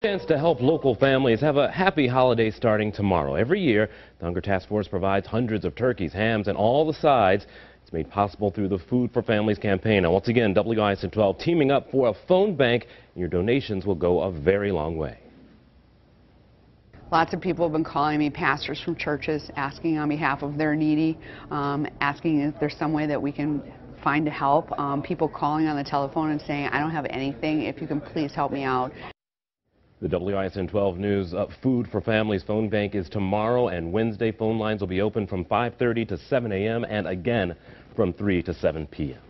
chance to help local families have a happy holiday starting tomorrow. Every year, the Hunger Task Force provides hundreds of turkeys, hams, and all the sides. It's made possible through the Food for Families campaign. Now, once again, WISN 12 teaming up for a phone bank, and your donations will go a very long way. Lots of people have been calling me, pastors from churches, asking on behalf of their needy, asking if there's some way that we can find to help. People calling on the telephone and saying, I don't have anything, if you can please help me out. The WISN 12 News Food for Families phone bank is tomorrow and Wednesday. Phone lines will be open from 5:30 to 7 a.m. and again from 3 to 7 p.m.